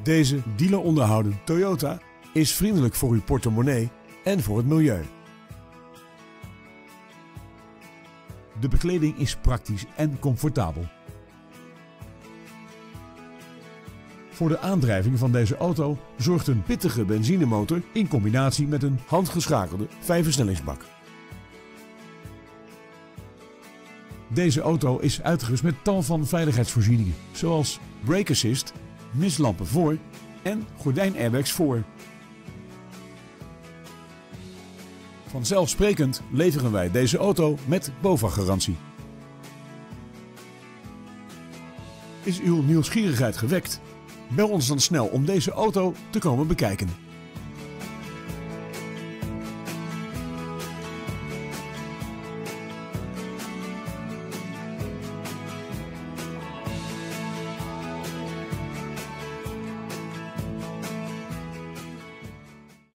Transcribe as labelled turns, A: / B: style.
A: Deze dealer onderhouden Toyota is vriendelijk voor uw portemonnee en voor het milieu. De bekleding is praktisch en comfortabel. Voor de aandrijving van deze auto zorgt een pittige benzinemotor in combinatie met een handgeschakelde 5-versnellingsbak. Deze auto is uitgerust met tal van veiligheidsvoorzieningen, zoals brake assist, mistlampen voor en gordijnairbags voor. Vanzelfsprekend leveren wij deze auto met BOVAG-garantie. Is uw nieuwsgierigheid gewekt? Bel ons dan snel om deze auto te komen bekijken.